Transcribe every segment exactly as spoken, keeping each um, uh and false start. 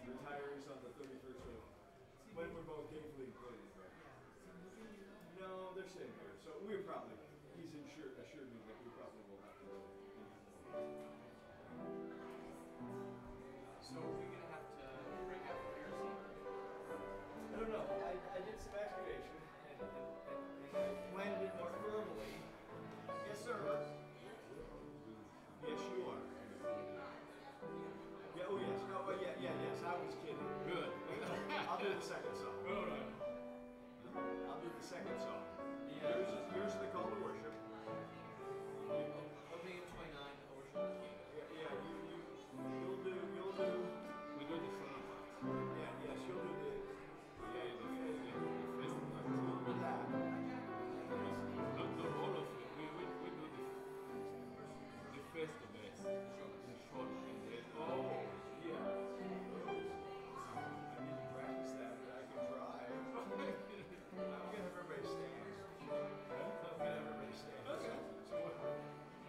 retires on the thirty-first of when we're both gainfully employed. No, they're staying here. So we probably, he's assured, assured me that we probably will have to go. So are we going to have to break out the beer scene? I don't know. I, I did some excavation and, and, and, and I planted it more firmly. Yes, sir. Yes, you are. Yeah, oh yes, no, oh, yeah, yeah, yes, I was kidding. Good. I'll do the second song. All right. I'll do the second song. Yeah. Yours is, yours is the call to worship. Opening at twenty-nine, the worship of the King. Yeah, yeah, you, you, you'll do, you'll do. We do the front part. Yeah, yes, you'll do the. Yeah, the, the, the, the first part. With that. Not the whole of it. We, we, we do the, the first the best. The short and then. Oh, yeah. I need to practice that, but I can try. I'm gonna have everybody stand. I'm gonna have everybody stand. Okay. So, so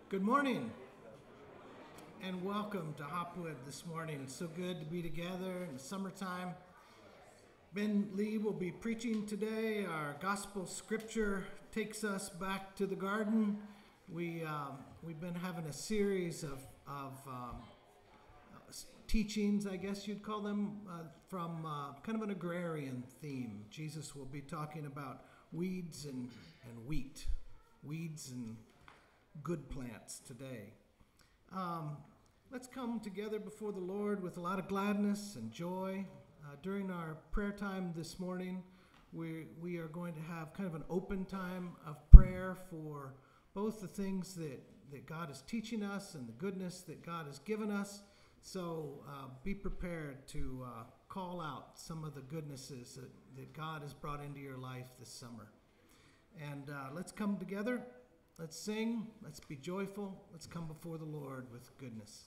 Good morning and welcome to Hopwood this morning. It's so good to be together in the summertime. Ben Lee will be preaching today. Our gospel scripture takes us back to the garden. We, um, we've been having a series of, of um, teachings, I guess you'd call them, uh, from uh, kind of an agrarian theme. Jesus will be talking about weeds and, and wheat, weeds and good plants today. Um, let's come together before the Lord with a lot of gladness and joy. Uh, during our prayer time this morning, we, we are going to have kind of an open time of prayer for both the things that, that God is teaching us and the goodness that God has given us. So uh, be prepared to uh, call out some of the goodnesses that, that God has brought into your life this summer. And uh, let's come together. Let's sing. Let's be joyful. Let's come before the Lord with goodness.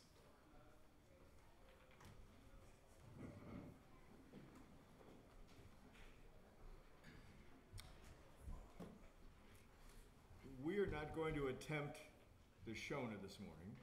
We are not going to attempt the Shona this morning,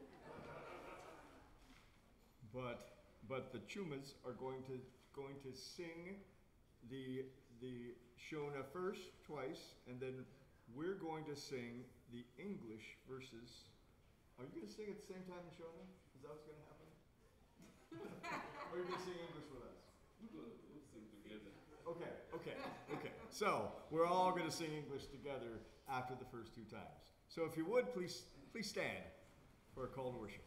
but but the Chumas are going to going to sing the the Shona first twice, and then we're going to sing the English verses. Are you going to sing at the same time in Shona? Is that what's going to happen? Or are you going to sing English with us? We'll, we'll sing together. Okay, okay, okay. So we're all going to sing English together after the first two times. So if you would, please, please stand for a call to worship.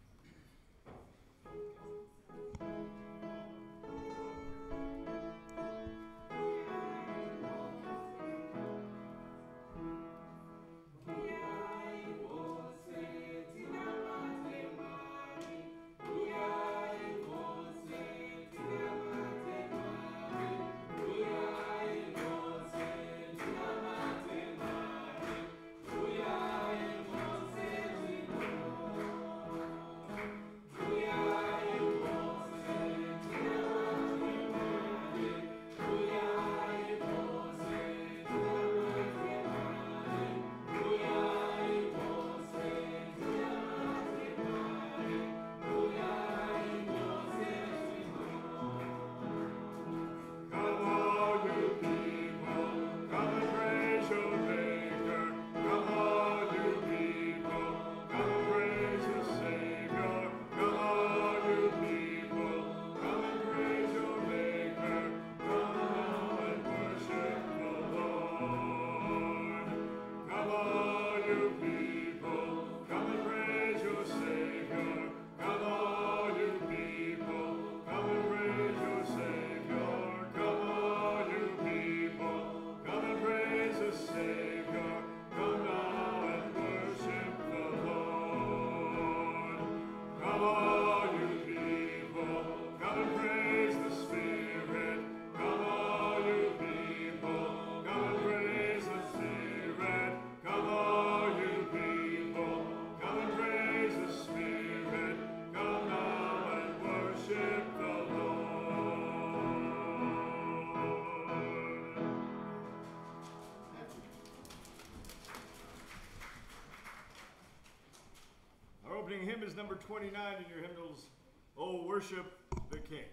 Hymn is number twenty-nine in your hymnals, "Oh, Worship the King."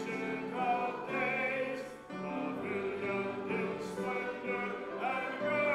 Splendor and grace.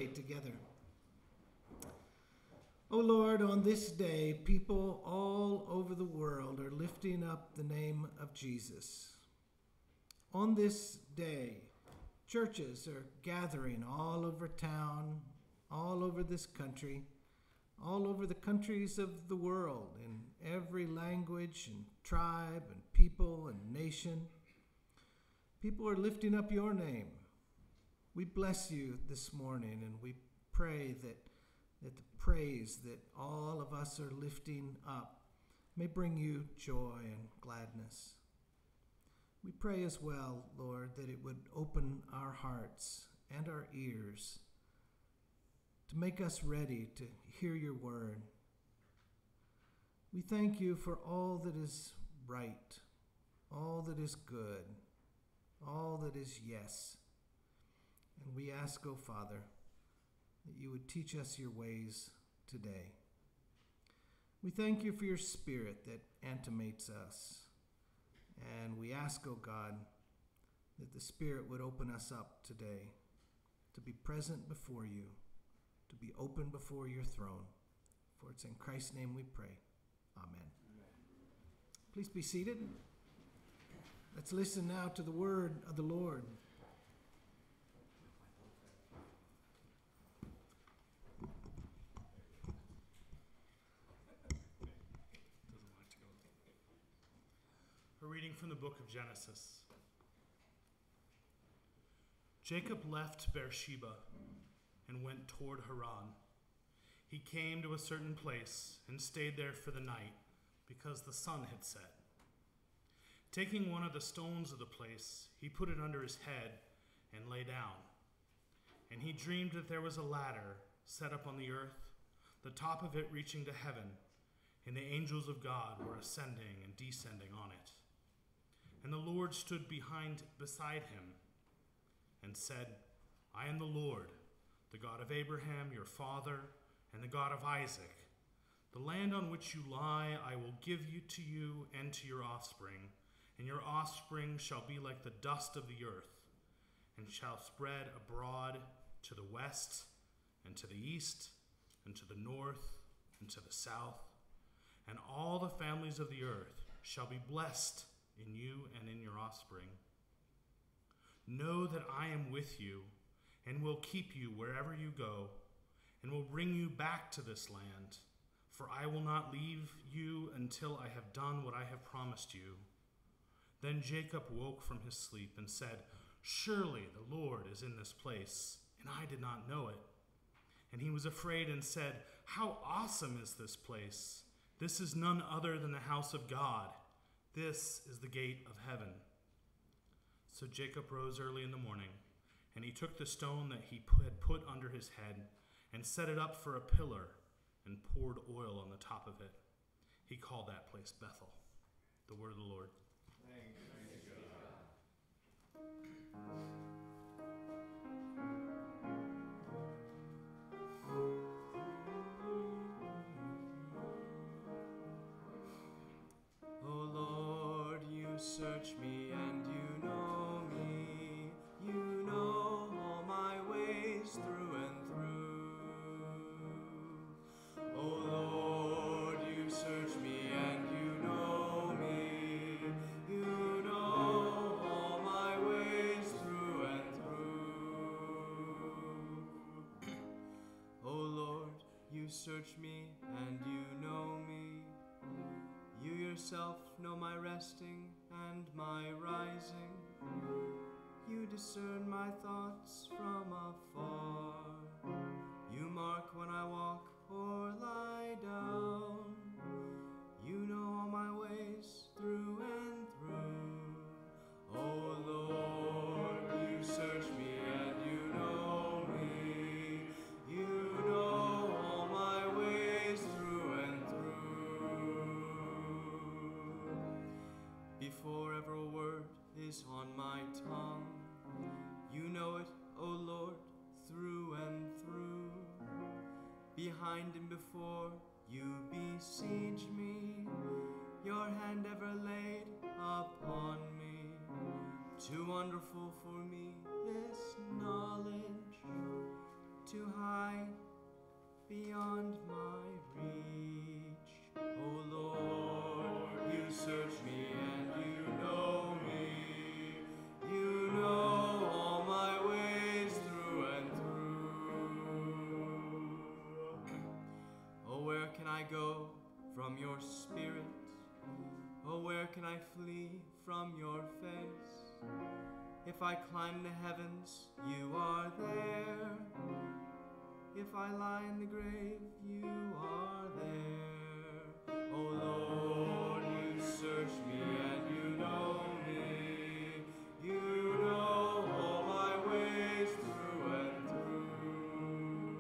together. O Lord, on this day, people all over the world are lifting up the name of Jesus. On this day, churches are gathering all over town, all over this country, all over the countries of the world, in every language and tribe and people and nation. People are lifting up your name. We bless you this morning, and we pray that, that the praise that all of us are lifting up may bring you joy and gladness. We pray as well, Lord, that it would open our hearts and our ears to make us ready to hear your word. We thank you for all that is right, all that is good, all that is yes. And we ask, O Father, that you would teach us your ways today. We thank you for your Spirit that animates us. And we ask, O God, that the Spirit would open us up today to be present before you, to be open before your throne. For it's in Christ's name we pray. Amen. Amen. Please be seated. Let's listen now to the word of the Lord. A reading from the book of Genesis. Jacob left Beersheba and went toward Haran. He came to a certain place and stayed there for the night because the sun had set. Taking one of the stones of the place, he put it under his head and lay down. And he dreamed that there was a ladder set up on the earth, the top of it reaching to heaven, and the angels of God were ascending and descending on it. And the Lord stood behind beside him and said, I am the Lord, the God of Abraham, your father, and the God of Isaac. The land on which you lie I will give you to you and to your offspring, and your offspring shall be like the dust of the earth, and shall spread abroad to the west, and to the east, and to the north, and to the south. And all the families of the earth shall be blessed in you and in your offspring. Know that I am with you, and will keep you wherever you go, and will bring you back to this land. For I will not leave you until I have done what I have promised you. Then Jacob woke from his sleep and said, Surely the Lord is in this place, and I did not know it. And he was afraid and said, How awesome is this place! This is none other than the house of God. This is the gate of heaven. So Jacob rose early in the morning, and he took the stone that he had put under his head and set it up for a pillar and poured oil on the top of it. He called that place Bethel. The word of the Lord. Thanks. Search me and you know me, you know all my ways through and through. Oh Lord, you search me and you know me, you know all my ways through and through. Oh Lord, you search me and you know me, you yourself know my resting and my rising. You discern my thoughts from afar. You mark when I walk or lie down. You know all my ways through and through. Oh Lord, you search me and you know me. You know all my ways through and through. Before ever a word is on my tongue, you know it, O Lord, through and through. Behind and before you besiege me, your hand ever laid upon me. Too wonderful for me this knowledge, too high, beyond my reach. Oh Lord, you search me and you know me. You know all my ways through and through. Oh, where can I go from your spirit? Oh, where can I flee from your face? If I climb the heavens, you are there. If I lie in the grave, you are there. Oh Lord, you search me and you know me. You know all my ways through and through.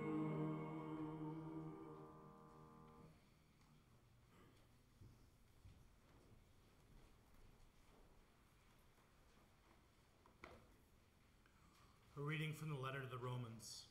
A reading from the letter to the Romans.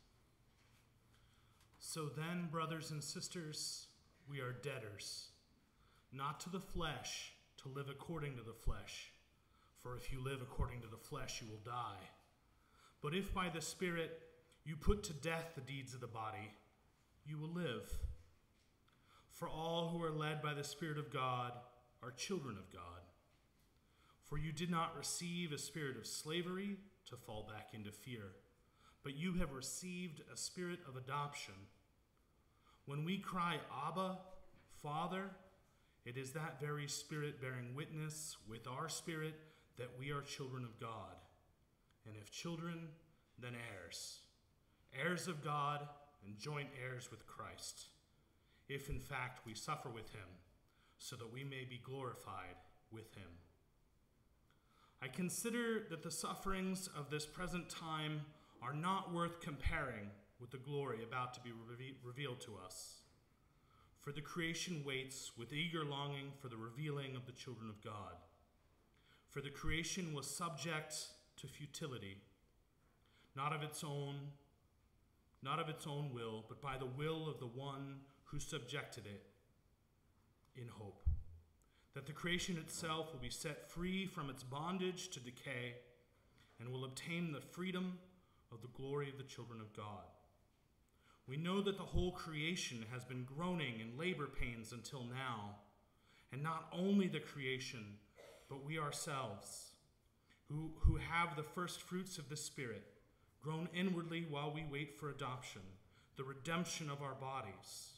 So then, brothers and sisters, we are debtors, not to the flesh, to live according to the flesh. For if you live according to the flesh, you will die. But if by the Spirit you put to death the deeds of the body, you will live. For all who are led by the Spirit of God are children of God. For you did not receive a spirit of slavery to fall back into fear, but you have received a spirit of adoption. When we cry, Abba, Father, it is that very Spirit bearing witness with our spirit that we are children of God. And if children, then heirs, heirs of God and joint heirs with Christ, if in fact we suffer with him, so that we may be glorified with him. I consider that the sufferings of this present time are not worth comparing with the glory about to be reve- revealed to us. For the creation waits with eager longing for the revealing of the children of God. For the creation was subject to futility, not of its own, not of its own will, but by the will of the one who subjected it, in hope that the creation itself will be set free from its bondage to decay and will obtain the freedom of the glory of the children of God. We know that the whole creation has been groaning in labor pains until now, and not only the creation, but we ourselves, who, who have the first fruits of the Spirit, groan inwardly while we wait for adoption, the redemption of our bodies.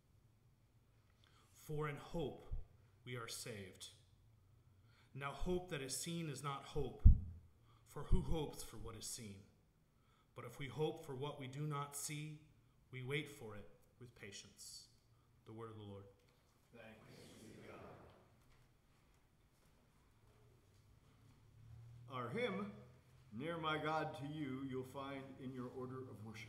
For in hope we are saved. Now hope that is seen is not hope, for who hopes for what is seen? But if we hope for what we do not see, we wait for it with patience. The word of the Lord. Thanks be to God. Our hymn, Near My God to You, you'll find in your order of worship.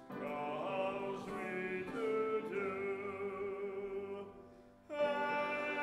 Calls me to do.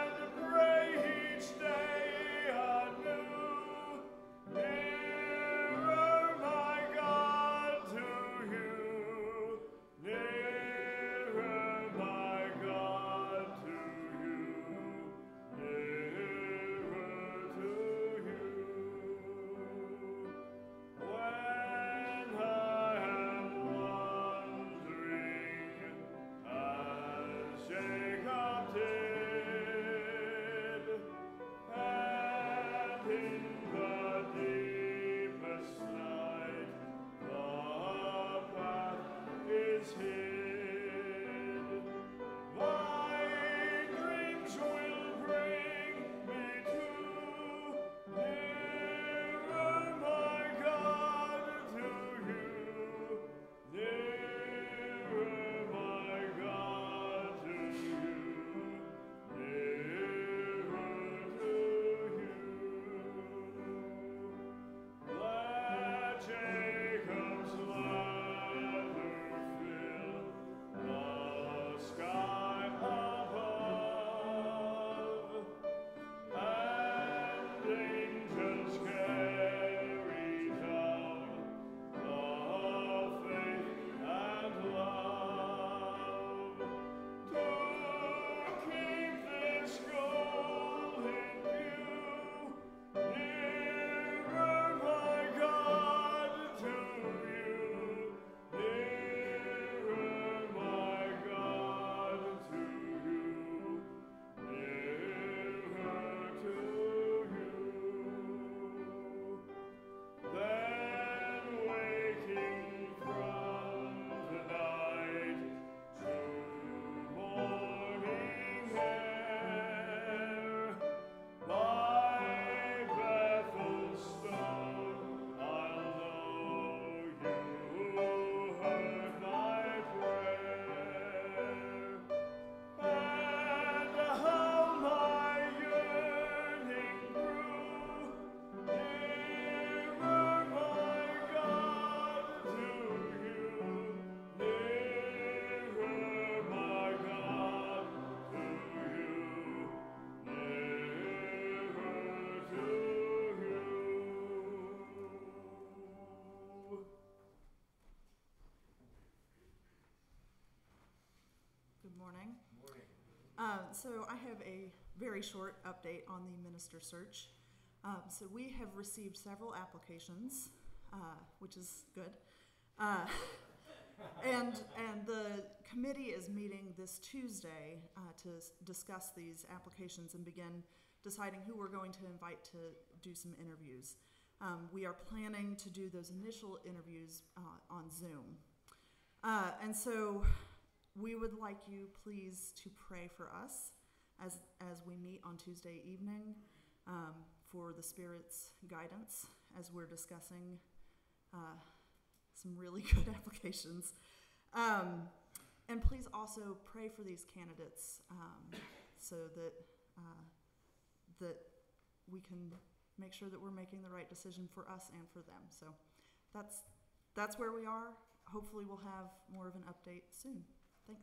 so I have a very short update on the minister search. Um, so we have received several applications, uh, which is good. Uh, and and the committee is meeting this Tuesday uh, to s- discuss these applications and begin deciding who we're going to invite to do some interviews. Um, we are planning to do those initial interviews uh, on Zoom. Uh, and so we would like you please to pray for us as as we meet on Tuesday evening, um, for the Spirit's guidance as we're discussing uh, some really good applications. Um, and please also pray for these candidates um, so that uh, that we can make sure that we're making the right decision for us and for them. So that's that's where we are. Hopefully we'll have more of an update soon. Thanks.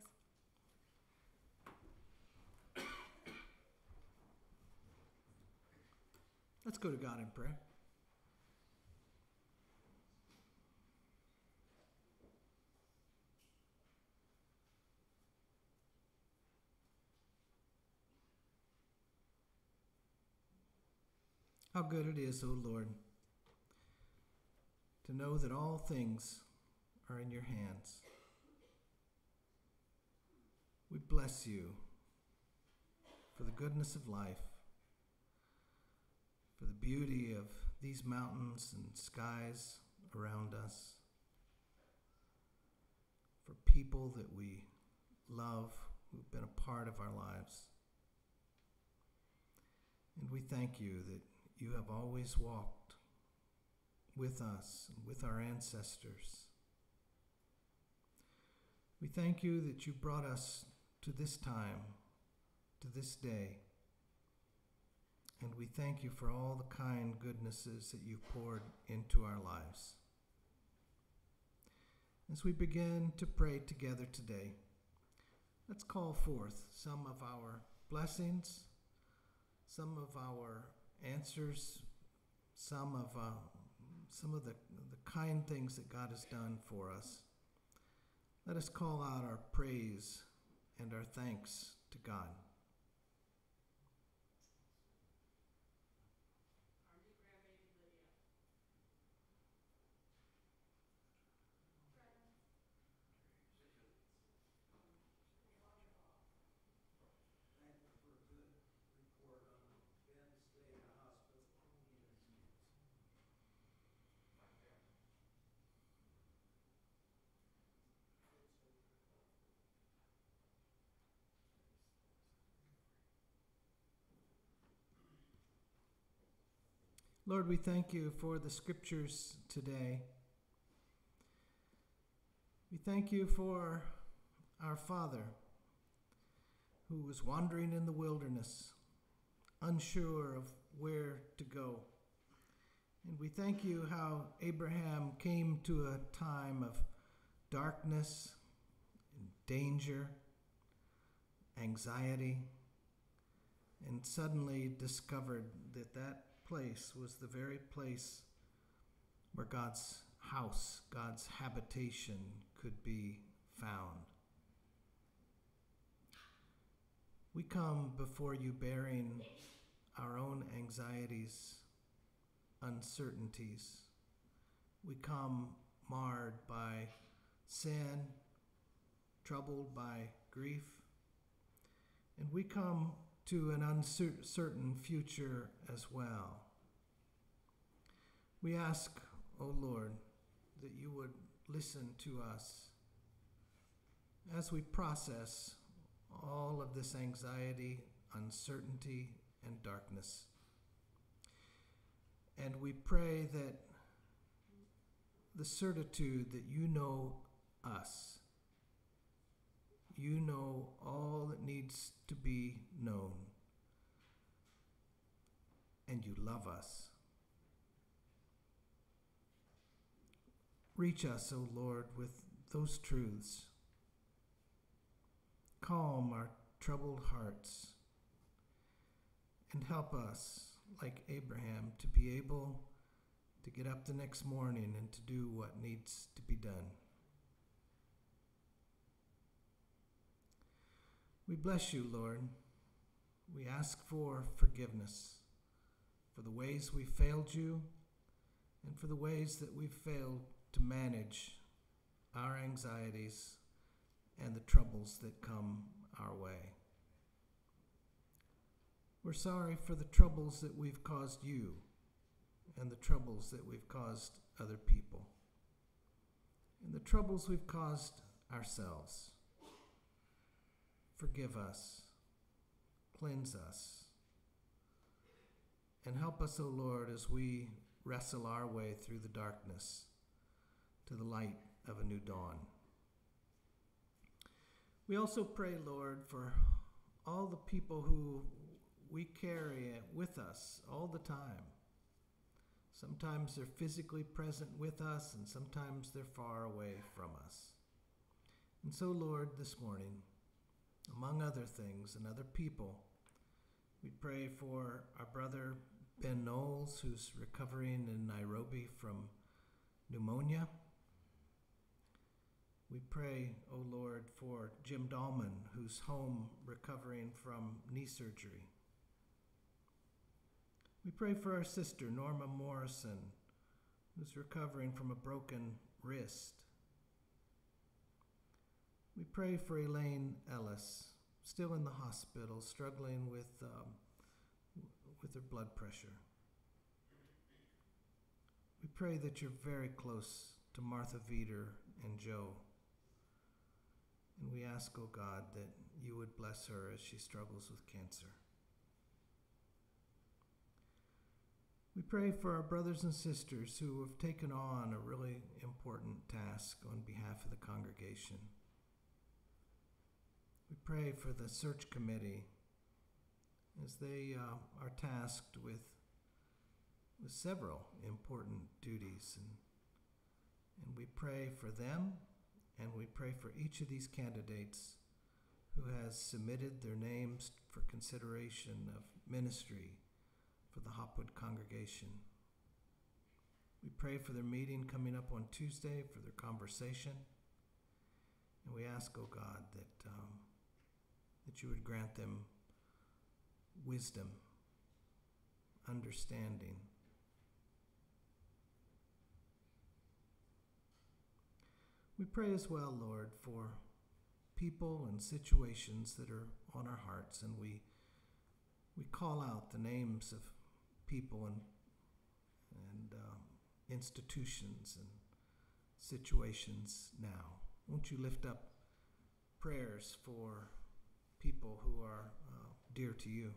Let's go to God in prayer. How good it is, O Lord, to know that all things are in your hands. We bless you for the goodness of life, for the beauty of these mountains and skies around us, for people that we love who've been a part of our lives. And we thank you that you have always walked with us and with our ancestors. We thank you that you brought us to this time, to this day. And we thank you for all the kind goodnesses that you've poured into our lives. As we begin to pray together today, let's call forth some of our blessings, some of our answers, some of uh, some of the, the kind things that God has done for us. Let us call out our praise and our thanks to God. Lord, we thank you for the scriptures today. We thank you for our Father who was wandering in the wilderness, unsure of where to go. And we thank you how Abraham came to a time of darkness, and danger, anxiety, and suddenly discovered that that place was the very place where God's house, God's habitation could be found. We come before you bearing our own anxieties, uncertainties. We come marred by sin, troubled by grief, and we come to an uncertain future as well. We ask, O Lord, that you would listen to us as we process all of this anxiety, uncertainty, and darkness. And we pray that the certitude that you know us, you know all that needs to be known, and you love us. Reach us, O Lord, with those truths. Calm our troubled hearts and help us, like Abraham, to be able to get up the next morning and to do what needs to be done. We bless you, Lord, We ask for forgiveness for the ways we failed you and for the ways that we've failed to manage our anxieties and the troubles that come our way. We're sorry for the troubles that we've caused you and the troubles that we've caused other people and the troubles we've caused ourselves. Forgive us, cleanse us, and help us, O Lord, as we wrestle our way through the darkness to the light of a new dawn. We also pray, Lord, for all the people who we carry with us all the time. Sometimes they're physically present with us, and sometimes they're far away from us. And so, Lord, this morning, among other things and other people, we pray for our brother Ben Knowles, who's recovering in Nairobi from pneumonia. We pray, O Lord, for Jim Dahlman, who's home recovering from knee surgery. We pray for our sister, Norma Morrison, who's recovering from a broken wrist. We pray for Elaine Ellis, still in the hospital, struggling with, um, with her blood pressure. We pray that you're very close to Martha Veeder and Joe. And we ask, oh God, that you would bless her as she struggles with cancer. We pray for our brothers and sisters who have taken on a really important task on behalf of the congregation. We pray for the search committee as they uh, are tasked with, with several important duties. And, and we pray for them, and we pray for each of these candidates who has submitted their names for consideration of ministry for the Hopwood congregation. We pray for their meeting coming up on Tuesday, for their conversation. And we ask, oh God, that, um, that you would grant them wisdom, understanding. We pray as well, Lord, for people and situations that are on our hearts, and we we call out the names of people and and um, institutions and situations now. Won't you lift up prayers for people who are uh, dear to you?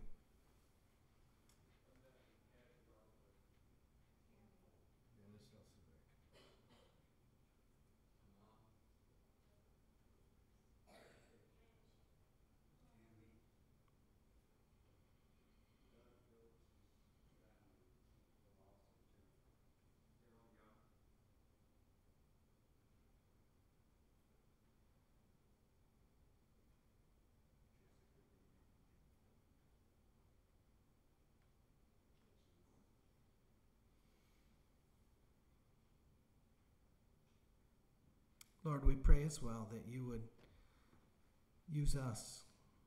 Lord, we pray as well that you would use us.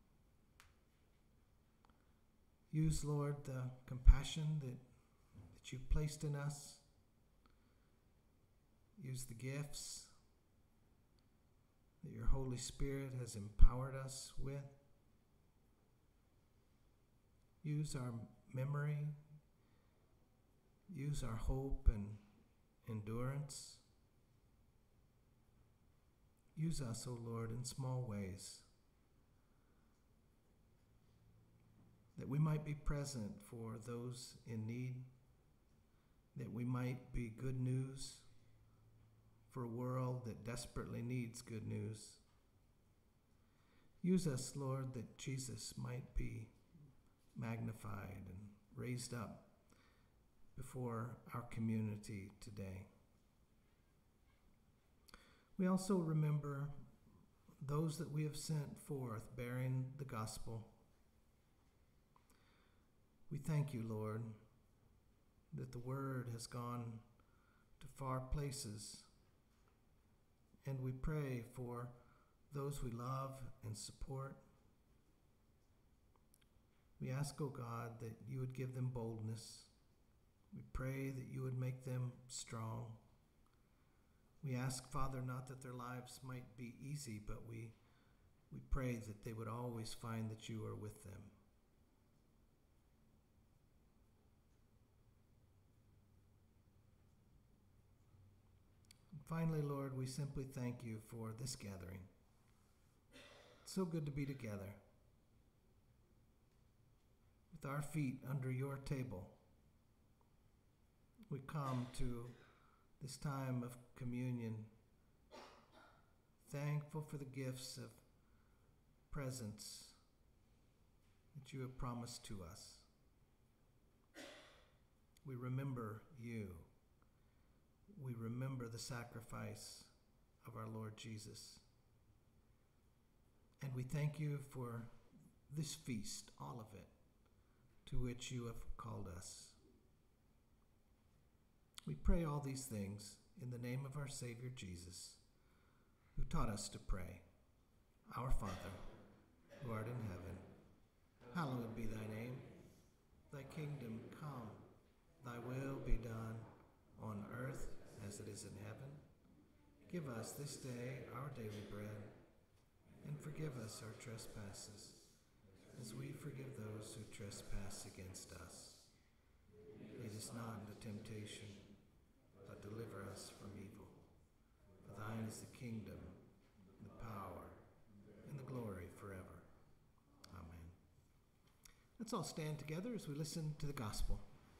Use, Lord, the compassion that, that you've placed in us. Use the gifts that your Holy Spirit has empowered us with. Use our memory. Use our hope and endurance. Use us, O Lord, in small ways, that we might be present for those in need, that we might be good news for a world that desperately needs good news. Use us, Lord, that Jesus might be magnified and raised up before our community today. We also remember those that we have sent forth bearing the gospel. We thank you, Lord, that the word has gone to far places, and we pray for those we love and support. We ask, O God, that you would give them boldness. We pray that you would make them strong. We ask, Father, not that their lives might be easy, but we, we pray that they would always find that you are with them. And finally, Lord, we simply thank you for this gathering. It's so good to be together, with our feet under your table. We come to this time of communion, thankful for the gifts of presence that you have promised to us. We remember you. We remember the sacrifice of our Lord Jesus. And we thank you for this feast, all of it, to which you have called us. We pray all these things in the name of our Savior Jesus, who taught us to pray. Our Father, who art in heaven, hallowed be thy name. Thy kingdom come, thy will be done on earth as it is in heaven. Give us this day our daily bread, and forgive us our trespasses, as we forgive those who trespass against us. Lead us not into temptation, but deliver us from evil. For thine is the kingdom, the power, and the glory forever. Amen. Let's all stand together as we listen to the gospel.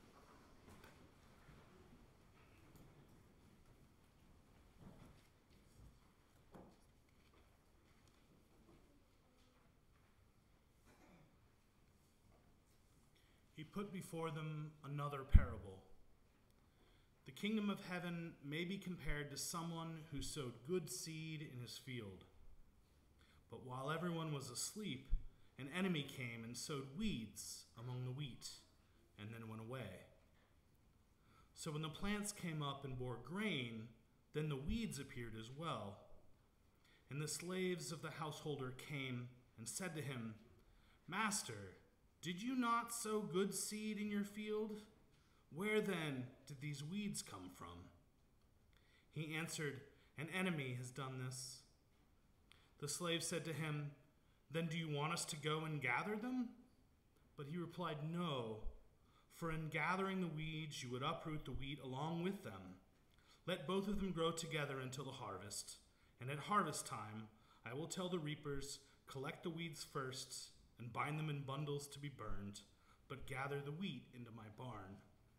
He put before them another parable. The kingdom of heaven may be compared to someone who sowed good seed in his field. But while everyone was asleep, an enemy came and sowed weeds among the wheat, and then went away. So when the plants came up and bore grain, then the weeds appeared as well. And the slaves of the householder came and said to him, "Master, did you not sow good seed in your field? Where then did these weeds come from?" He answered, "An enemy has done this." The slave said to him, "Then do you want us to go and gather them?" But he replied, "No, for in gathering the weeds you would uproot the wheat along with them. Let both of them grow together until the harvest. And at harvest time I will tell the reapers, collect the weeds first, and bind them in bundles to be burned, but gather the wheat into my barn."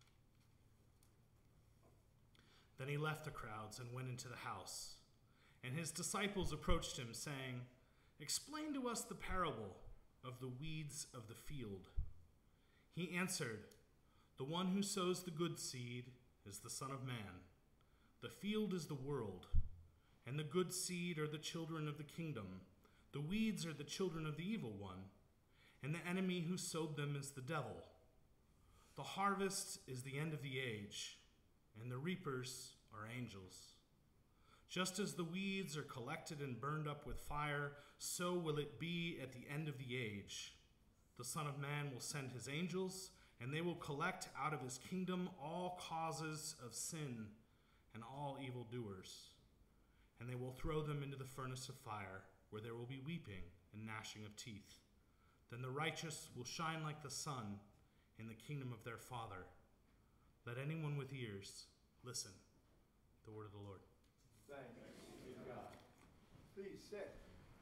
Then he left the crowds and went into the house. And his disciples approached him, saying, "Explain to us the parable of the weeds of the field." He answered, "The one who sows the good seed is the Son of Man. The field is the world, and the good seed are the children of the kingdom. The weeds are the children of the evil one, and the enemy who sowed them is the devil. The harvest is the end of the age, and the reapers are angels. Just as the weeds are collected and burned up with fire, so will it be at the end of the age. The Son of Man will send his angels, and they will collect out of his kingdom all causes of sin and all evildoers, and they will throw them into the furnace of fire, where there will be weeping and gnashing of teeth. Then the righteous will shine like the sun in the kingdom of their Father. Let anyone with ears listen." The word of the Lord. Thanks be to God. Please sit.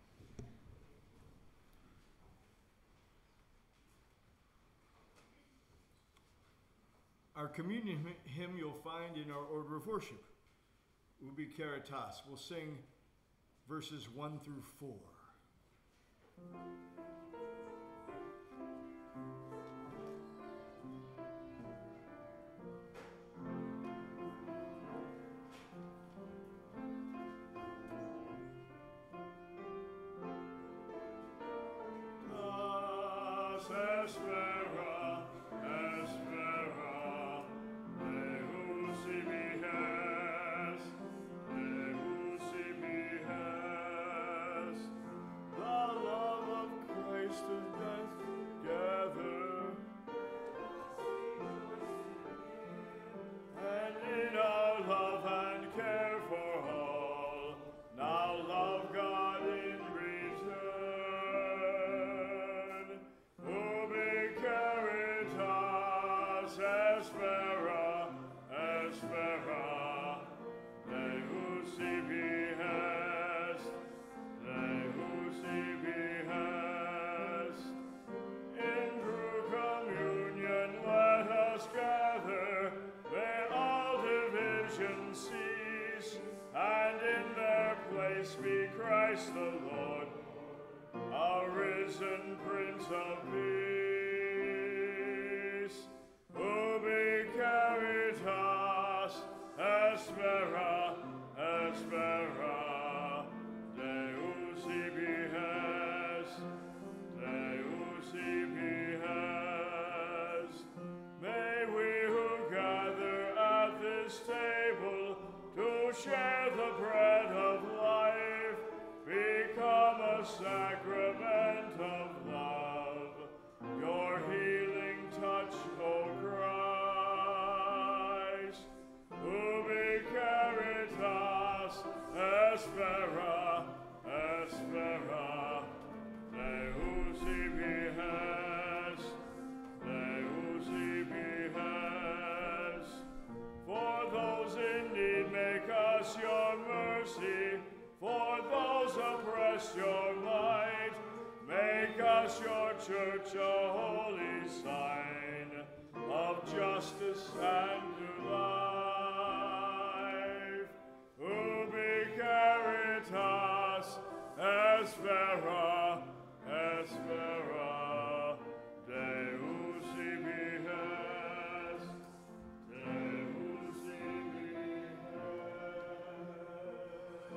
Our communion hymn you'll find in our order of worship. Ubi Caritas. We'll sing verses one through four. Espera, espera, Deus imihes, Deus imihes. The love of Christ of death gathered Espera, espera, Deus ibi est, Deus ibi est. In true communion let us gather, may all division cease, and in their place be Christ the Lord, our risen Prince of Peace. Ubi caritas, espera, espera, Deus ibi est, Deus ibi est. May we who gather at this table to share the bread of life become a sacrament of love, your healing touch, O Christ. Ubi caritas, espera, espera, Deus ibi est, Deus ibi est. For those in need, make us your mercy. For those oppressed, your might. Make us your church a holy sign of justice and new life. Ubi caritas, espera, espera, Deus ibi est, Deus ibi est.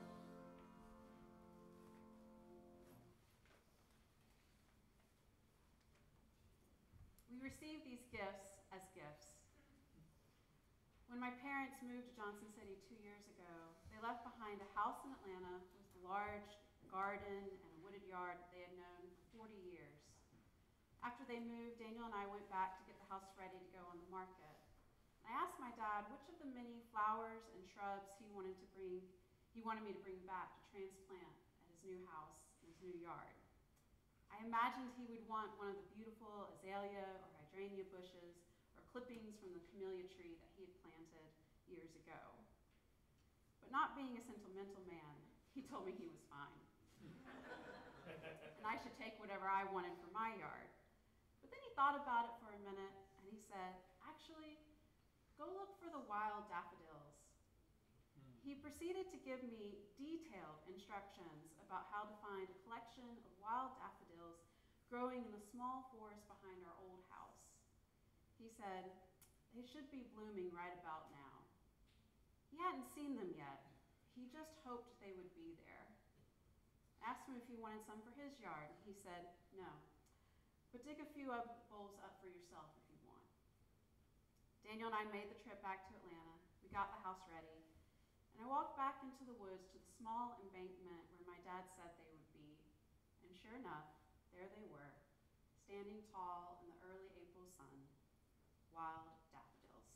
We receive these gifts as gifts. When my parents moved to Johnson City two years ago, they left behind a house in Atlanta with a large garden and a wooded yard that they had known for forty years. After they moved, Daniel and I went back to get the house ready to go on the market. I asked my dad which of the many flowers and shrubs he wanted to bring, he wanted me to bring back to transplant at his new house and his new yard. I imagined he would want one of the beautiful azalea or hydrangea bushes or clippings from the camellia tree that he had planted years ago. But not being a sentimental man, he told me he was fine. And I should take whatever I wanted for my yard. But then he thought about it for a minute and he said, actually, go look for the wild daffodils. He proceeded to give me detailed instructions about how to find a collection of wild daffodils growing in the small forest behind our old house. He said, they should be blooming right about now. He hadn't seen them yet. He just hoped they would be there. I asked him if he wanted some for his yard. He said, no, but dig a few of bowls up for yourself if you want. Daniel and I made the trip back to Atlanta. We got the house ready. And I walked back into the woods to the small embankment where my dad said they would be. And sure enough, there they were, standing tall in the early April sun, wild daffodils.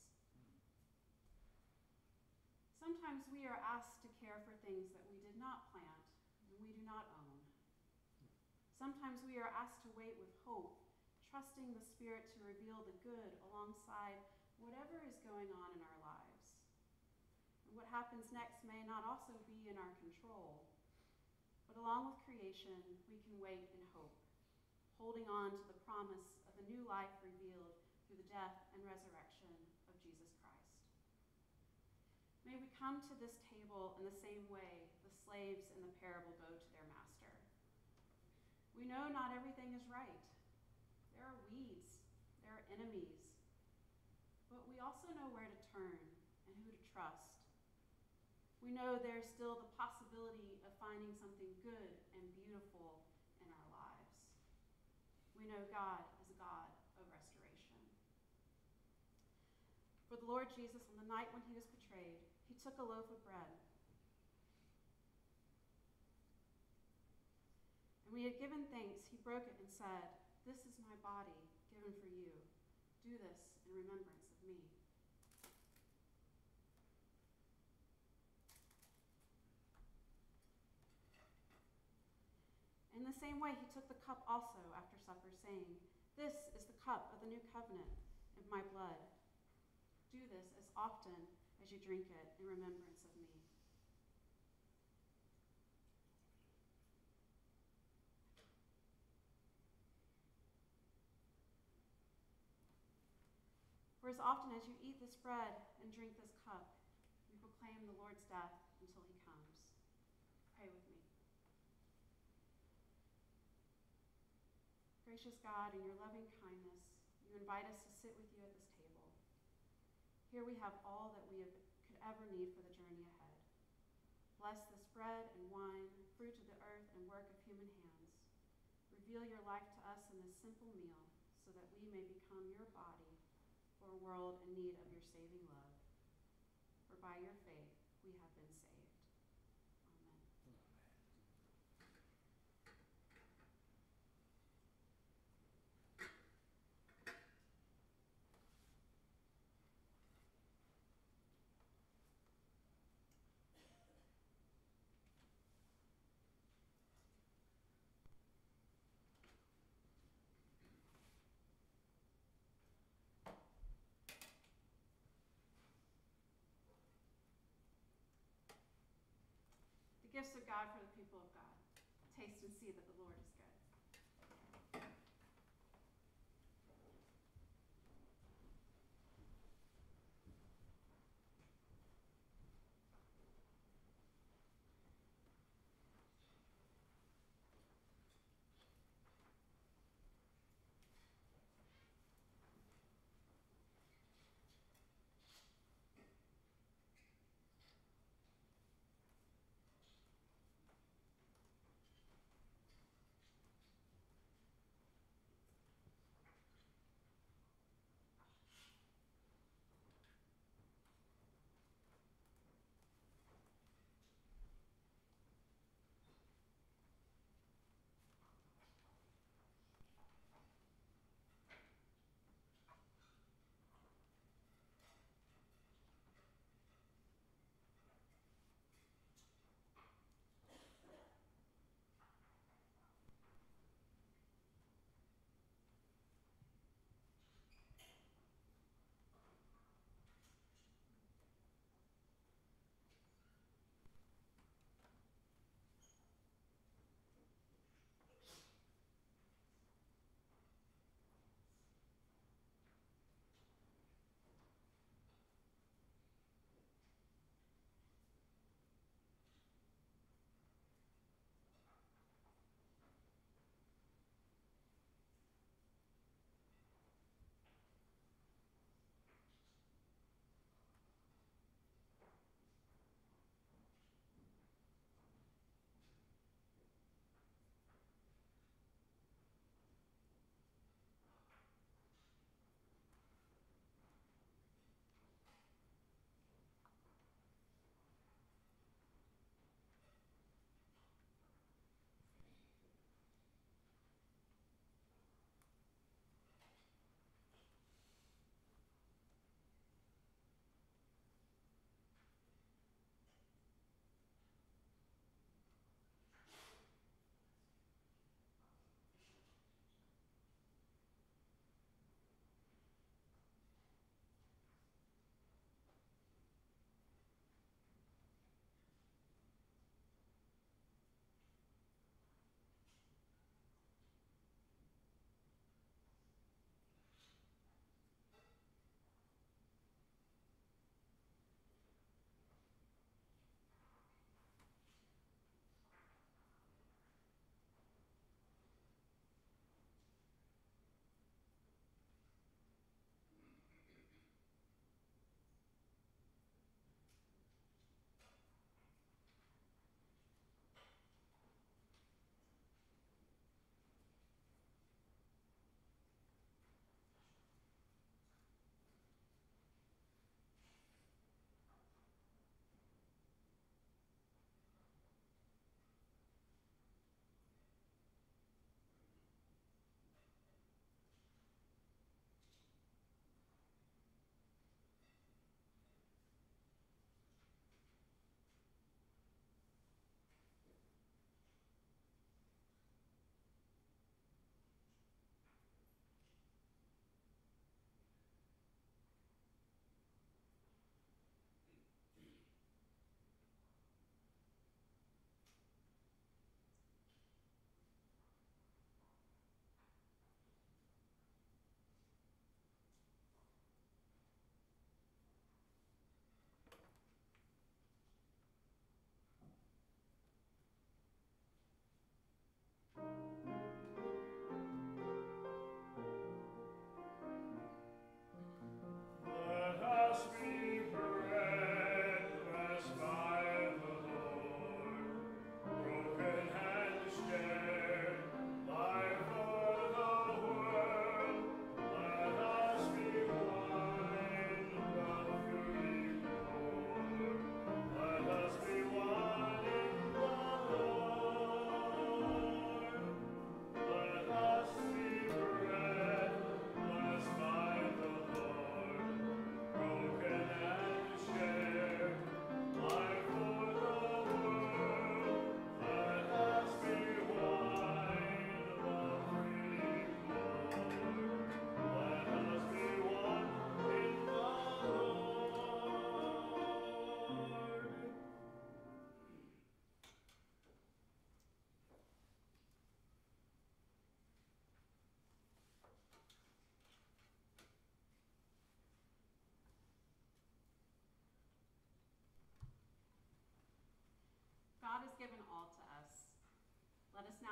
Sometimes we are asked to care for things that we did not plant and we do not own. Sometimes we are asked to wait with hope, trusting the Spirit to reveal the good alongside whatever is going on in our lives. And what happens next may not also be in our control, but along with creation, we can wait in hope, holding on to the promise of a new life revealed through the death and resurrection of Jesus Christ. May we come to this table in the same way the slaves in the parable go to their master. We know not everything is right. There are weeds, there are enemies, but we also know where to turn and who to trust. We know there's still the possibility of finding something good and beautiful in our lives. We know God is a God of restoration. For the Lord Jesus, on the night when he was betrayed, he took a loaf of bread. And when he had given thanks, he broke it and said, "This is my body given for you. Do this in remembrance of me." In the same way, he took the cup also after supper, saying, "This is the cup of the new covenant of my blood. Do this as often as you drink it in remembrance of me. For as often as you eat this bread and drink this cup, you proclaim the Lord's death until he comes. Pray with me. Gracious God, in your loving kindness, you invite us to sit with you at this table. Here we have all that we have, could ever need for the journey ahead. Bless this bread and wine, fruit of the earth and work of human hands. Reveal your life to us in this simple meal so that we may become your body for a world in need of your saving love. For by your faith we have been saved. Amen. The gifts of God for the people of God. Taste and see that the Lord is good.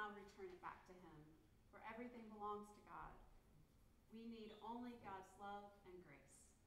now return it back to him, for everything belongs to God. We need only God's love and grace.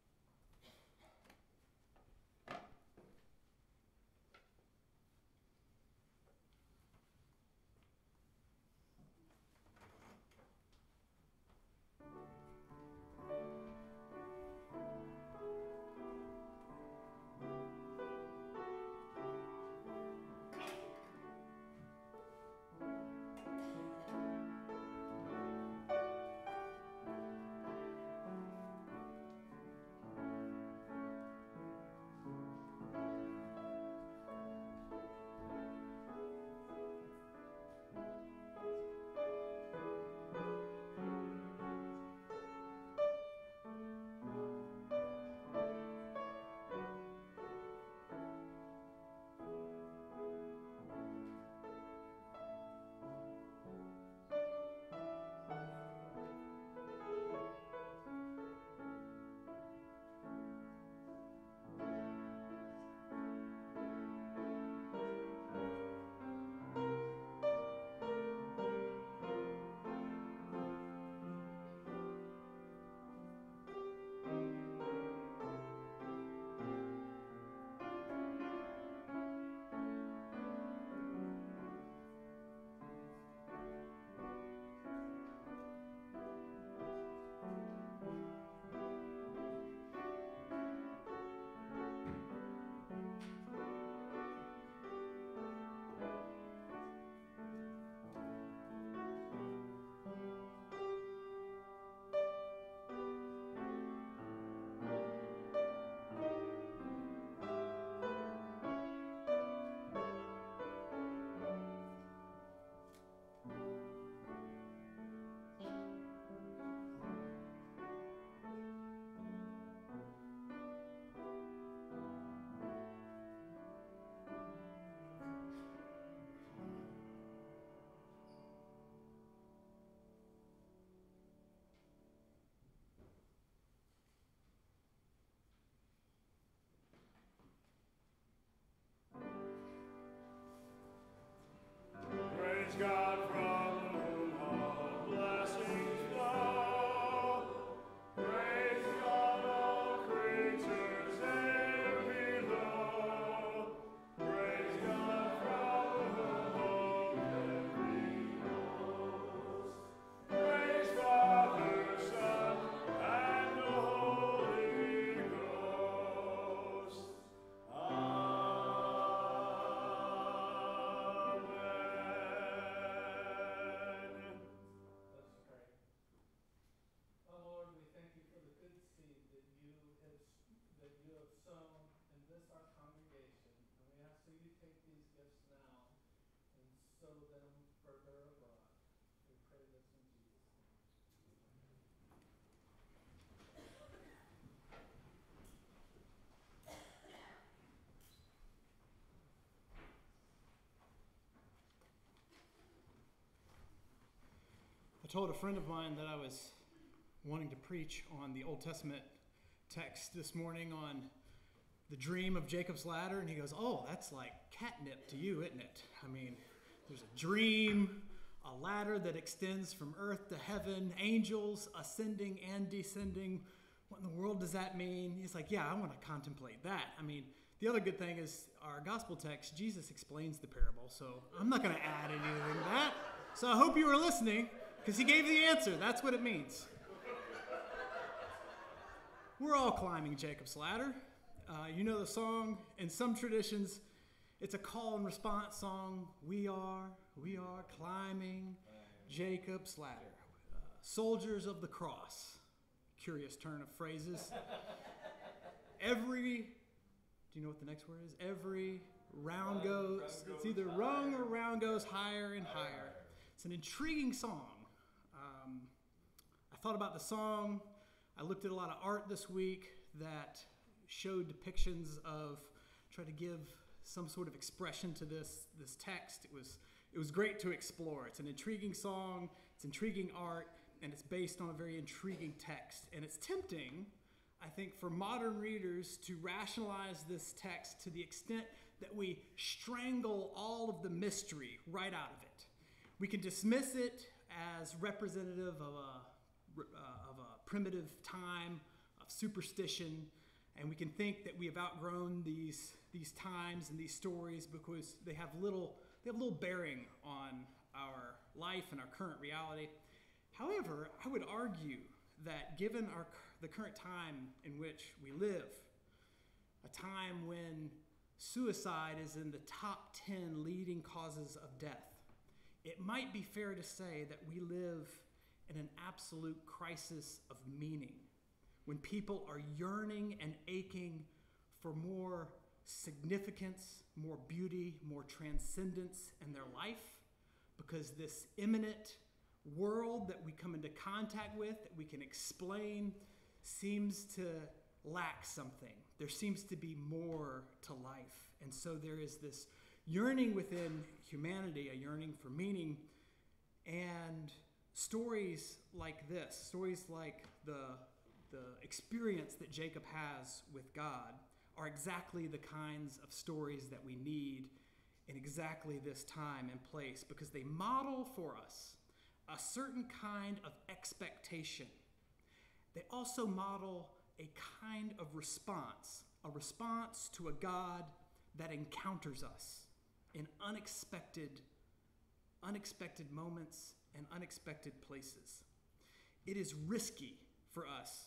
Praise God from whom all blessings flow. Praise God, all creatures there below. Praise God from whom all heaven knows. Praise Father, Son, and the Holy Ghost. Amen. Let's pray. Oh Lord, we thank you for the good seed that you have that you have sown in this our congregation, and we ask that you take these gifts now and sow them further abroad. We pray this in Jesus' name. I told a friend of mine that I was wanting to preach on the Old Testament text this morning on the dream of Jacob's ladder, and he goes, "Oh, that's like catnip to you, isn't it? I mean, there's a dream, a ladder that extends from earth to heaven, angels ascending and descending. What in the world does that mean?" He's like, "Yeah, I want to contemplate that." I mean, the other good thing is our gospel text, Jesus explains the parable, so I'm not going to add anything to that. So I hope you were listening, because he gave the answer. That's what it means. We're all climbing Jacob's ladder. Uh, you know the song. In some traditions, it's a call and response song. We are, we are climbing Jacob's ladder. Uh, soldiers of the cross. Curious turn of phrases. Every, do you know what the next word is? Every round goes, it's either rung or round goes higher and higher. It's an intriguing song. Um, I thought about the song. I looked at a lot of art this week that showed depictions of, try to give some sort of expression to this, this text. It was, it was great to explore. It's an intriguing song, it's intriguing art, and it's based on a very intriguing text. And it's tempting, I think, for modern readers to rationalize this text to the extent that we strangle all of the mystery right out of it. We can dismiss it as representative of a, uh, of a primitive time, of superstition, and we can think that we have outgrown these, these times and these stories because they have little, they have little bearing on our life and our current reality. However, I would argue that given our, the current time in which we live, a time when suicide is in the top ten leading causes of death, it might be fair to say that we live in an absolute crisis of meaning, when people are yearning and aching for more significance, more beauty, more transcendence in their life, because this imminent world that we come into contact with, that we can explain, seems to lack something. There seems to be more to life. And so there is this yearning within humanity, a yearning for meaning, and stories like this, stories like the, the experience that Jacob has with God, are exactly the kinds of stories that we need in exactly this time and place, because they model for us a certain kind of expectation. They also model a kind of response, a response to a God that encounters us in unexpected, unexpected moments and unexpected places. It is risky for us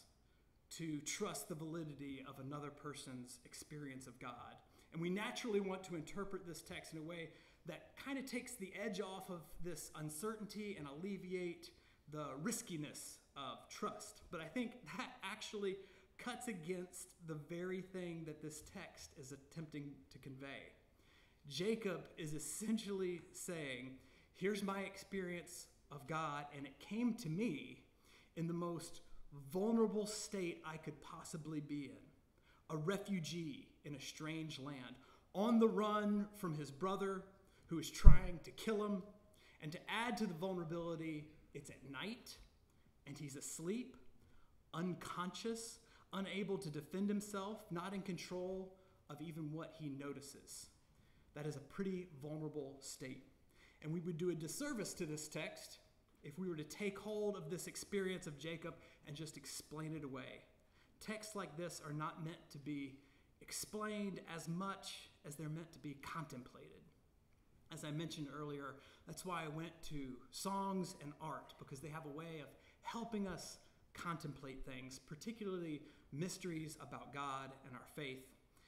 to trust the validity of another person's experience of God. And we naturally want to interpret this text in a way that kind of takes the edge off of this uncertainty and alleviate the riskiness of trust. But I think that actually cuts against the very thing that this text is attempting to convey. Jacob is essentially saying, here's my experience of God, and it came to me in the most vulnerable state I could possibly be in. A refugee in a strange land, on the run from his brother who is trying to kill him. And to add to the vulnerability, it's at night, and he's asleep, unconscious, unable to defend himself, not in control of even what he notices. That is a pretty vulnerable state. And we would do a disservice to this text if we were to take hold of this experience of Jacob and just explain it away. Texts like this are not meant to be explained as much as they're meant to be contemplated. As I mentioned earlier, that's why I went to songs and art, because they have a way of helping us contemplate things, particularly mysteries about God and our faith.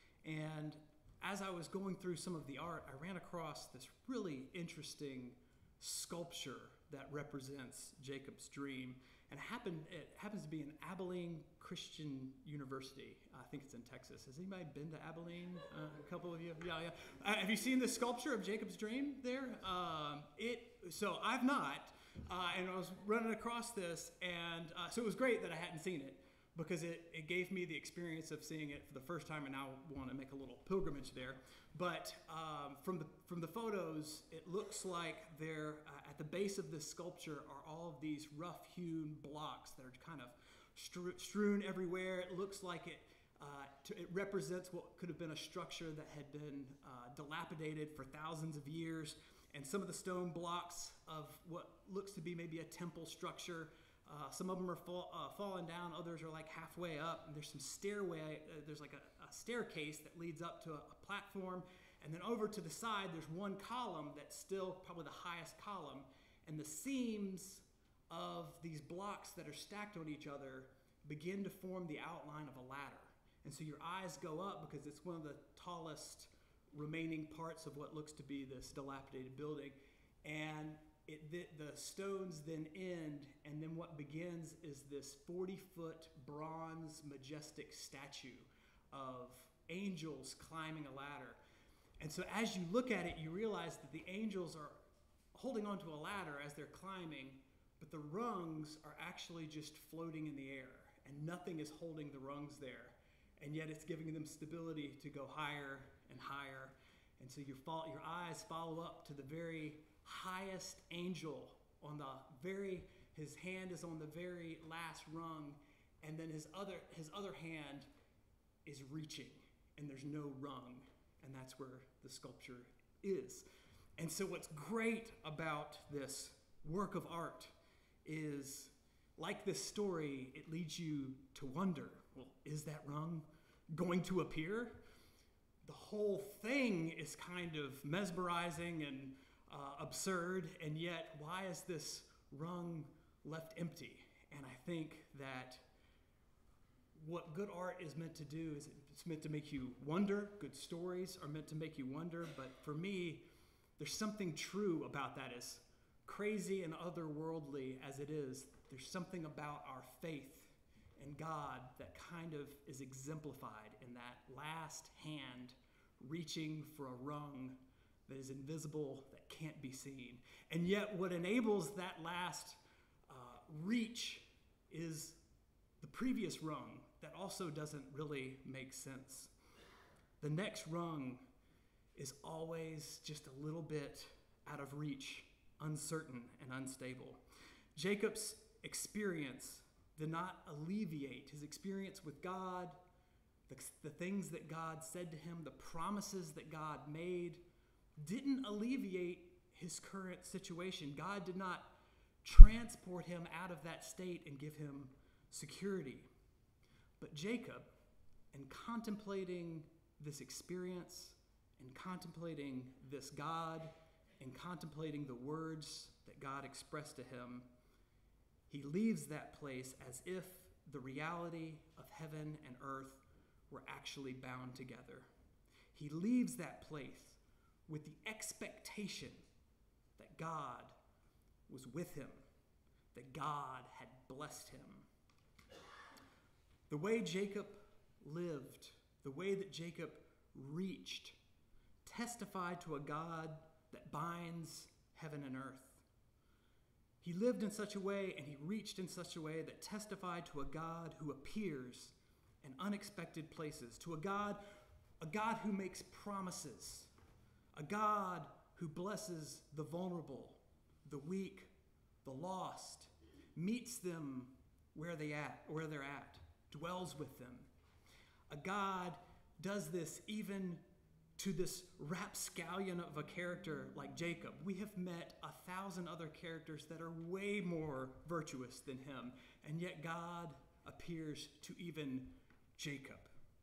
And as I was going through some of the art, I ran across this really interesting sculpture that represents Jacob's dream. And it, happened, it happens to be in Abilene Christian University. I think it's in Texas. Has anybody been to Abilene? Uh, a couple of you? Yeah, yeah. Uh, have you seen the sculpture of Jacob's dream there? Um, it. So I've not. Uh, and I was running across this, and uh, so it was great that I hadn't seen it, because it, it gave me the experience of seeing it for the first time, and now I want to make a little pilgrimage there. But um, from the from the photos, it looks like there uh, at the base of this sculpture are all of these rough-hewn blocks that are kind of stru- strewn everywhere. It looks like it uh, to, it represents what could have been a structure that had been uh, dilapidated for thousands of years. And some of the stone blocks of what looks to be maybe a temple structure, uh, some of them are fall, uh, falling down, others are like halfway up. And there's some stairway, uh, there's like a, a staircase that leads up to a, a platform. And then over to the side, there's one column that's still probably the highest column. And the seams of these blocks that are stacked on each other begin to form the outline of a ladder. And so your eyes go up because it's one of the tallest remaining parts of what looks to be this dilapidated building. And it, the, the stones then end, and then what begins is this forty-foot bronze majestic statue of angels climbing a ladder. And so as you look at it, you realize that the angels are holding onto a ladder as they're climbing, but the rungs are actually just floating in the air, and nothing is holding the rungs there. And yet it's giving them stability to go higher and higher. And so your, fall, your eyes follow up to the very highest angel on the very, his hand is on the very last rung, and then his other, his other hand is reaching, and there's no rung, and that's where the sculpture is. And so what's great about this work of art is, like this story, it leads you to wonder, well, is that rung going to appear? The whole thing is kind of mesmerizing and uh, absurd, and yet why is this rung left empty? And I think that what good art is meant to do is it's meant to make you wonder. Good stories are meant to make you wonder, but for me, there's something true about that. As crazy and otherworldly as it is, there's something about our faith in God that kind of is exemplified in that last hand reaching for a rung that is invisible, that can't be seen. And yet what enables that last uh, reach is the previous rung that also doesn't really make sense. The next rung is always just a little bit out of reach, uncertain and unstable. Jacob's experience did not alleviate his experience with God, the, the things that God said to him, the promises that God made, didn't alleviate his current situation. God did not transport him out of that state and give him security. But Jacob, in contemplating this experience, in contemplating this God, in contemplating the words that God expressed to him, he leaves that place as if the reality of heaven and earth were actually bound together. He leaves that place with the expectation that God was with him, that God had blessed him. The way Jacob lived, the way that Jacob reached, testified to a God that binds heaven and earth. He lived in such a way and he reached in such a way that testified to a God who appears in unexpected places, to a God, a God who makes promises, a God who blesses the vulnerable, the weak, the lost, meets them where they at, where they're at, dwells with them. A God does this even to this rapscallion of a character like Jacob. We have met a thousand other characters that are way more virtuous than him, and yet God appears to even Jacob.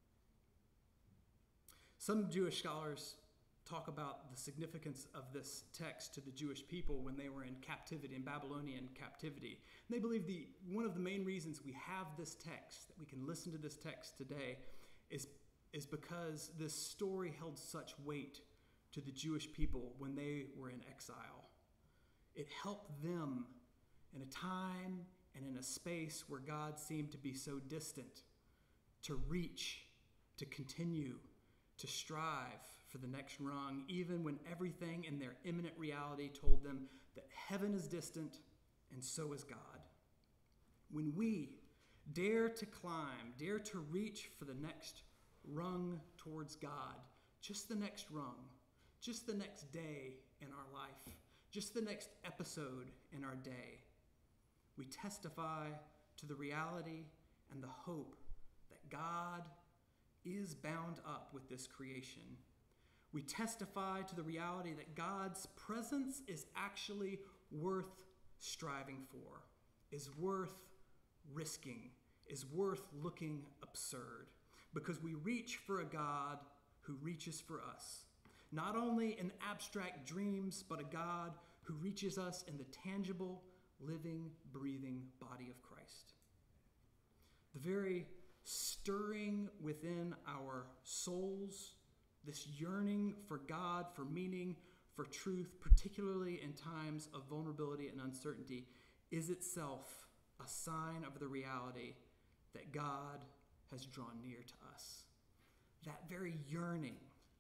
Some Jewish scholars talk about the significance of this text to the Jewish people when they were in captivity, in Babylonian captivity. And they believe the one of the main reasons we have this text, that we can listen to this text today, is, is because this story held such weight to the Jewish people when they were in exile. It helped them in a time and in a space where God seemed to be so distant, to reach, to continue, to strive for the next rung, even when everything in their imminent reality told them that heaven is distant and so is God. When we dare to climb, dare to reach for the next rung towards God, just the next rung, just the next day in our life, just the next episode in our day, we testify to the reality and the hope that God is bound up with this creation. We testify to the reality that God's presence is actually worth striving for, is worth risking, is worth looking absurd, because we reach for a God who reaches for us, not only in abstract dreams, but a God who reaches us in the tangible, living, breathing body of Christ. The very stirring within our souls, this yearning for God, for meaning, for truth, particularly in times of vulnerability and uncertainty, is itself a sign of the reality that God has drawn near to us. That very yearning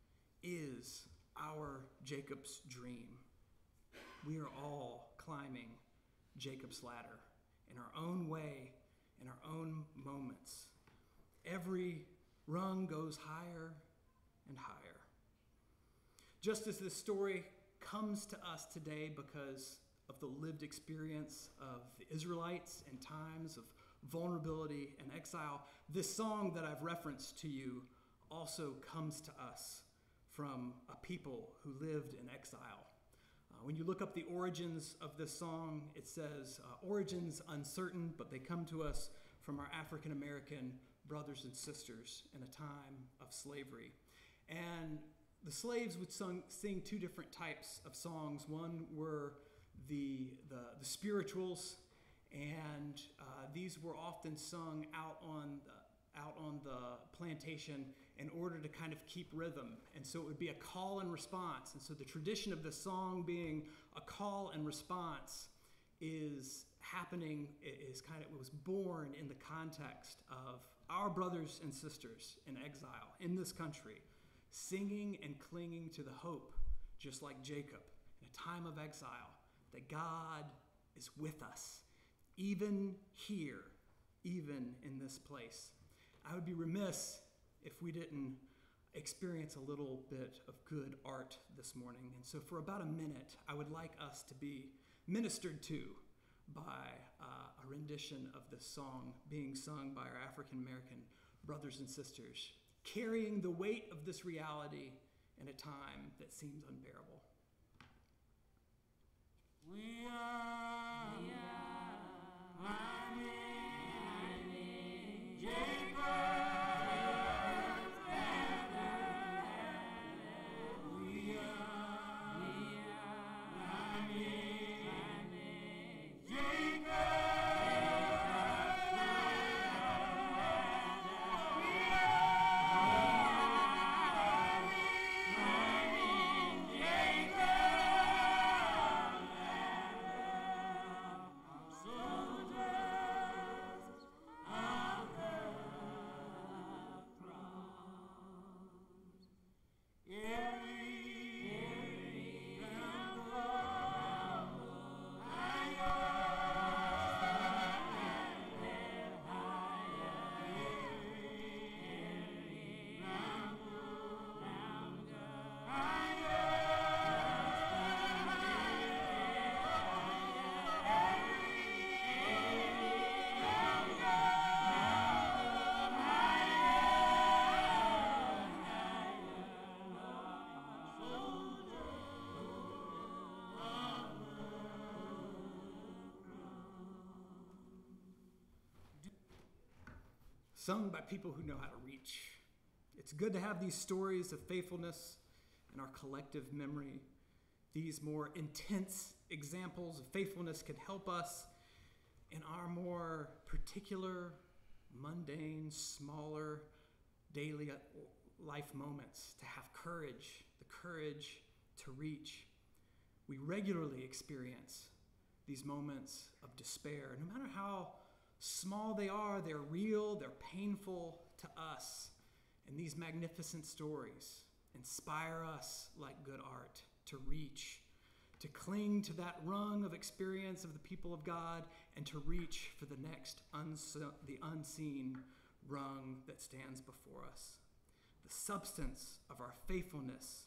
is our Jacob's dream. We are all climbing Jacob's ladder in our own way, in our own moments. Every rung goes higher and higher. Just as this story comes to us today because of the lived experience of the Israelites in times of vulnerability and exile, this song that I've referenced to you also comes to us from a people who lived in exile when you look up the origins of this song, it says, uh, origins uncertain, but they come to us from our African American brothers and sisters in a time of slavery. And the slaves would sung, sing two different types of songs. One were the, the, the spirituals, and uh, these were often sung out on the, out on the plantation in order to kind of keep rhythm. And so it would be a call and response. And so the tradition of the song being a call and response is happening, is kind of, it was born in the context of our brothers and sisters in exile in this country, singing and clinging to the hope, just like Jacob, in a time of exile, that God is with us, even here, even in this place. I would be remiss if we didn't experience a little bit of good art this morning. And so for about a minute, I would like us to be ministered to by uh, a rendition of this song being sung by our African American brothers and sisters, carrying the weight of this reality in a time that seems unbearable. We are, we are mining Jacob. Sung by people who know how to reach. It's good to have these stories of faithfulness in our collective memory. These more intense examples of faithfulness can help us in our more particular, mundane, smaller, daily life moments to have courage, the courage to reach. We regularly experience these moments of despair. No matter how small they are, they're real, they're painful to us. And these magnificent stories inspire us like good art to reach, to cling to that rung of experience of the people of God, and to reach for the next uns- the unseen rung that stands before us. The substance of our faithfulness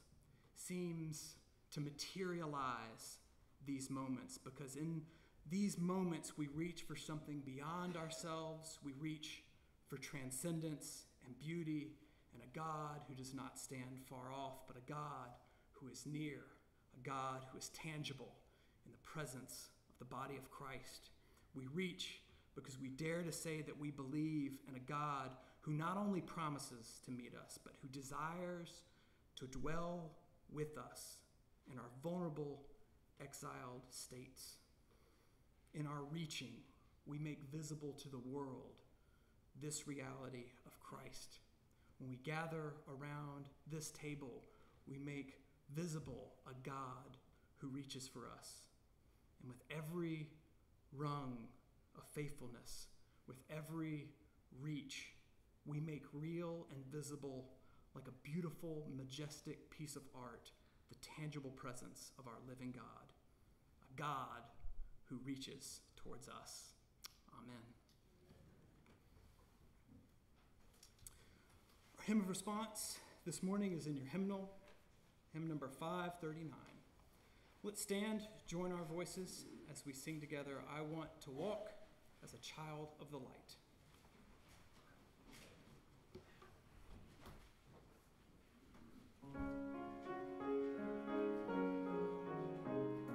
seems to materialize these moments, because in these moments we reach for something beyond ourselves. We reach for transcendence and beauty and a God who does not stand far off, but a God who is near, a God who is tangible in the presence of the body of Christ. We reach because we dare to say that we believe in a God who not only promises to meet us, but who desires to dwell with us in our vulnerable, exiled states. In our reaching, we make visible to the world this reality of Christ. When we gather around this table, we make visible a God who reaches for us. And with every rung of faithfulness, with every reach, we make real and visible, like a beautiful, majestic piece of art, the tangible presence of our living God, a God who reaches towards us. Amen. Our hymn of response this morning is in your hymnal, hymn number five thirty-nine. Let's stand, join our voices as we sing together, I Want to Walk as a Child of the Light. Thank you.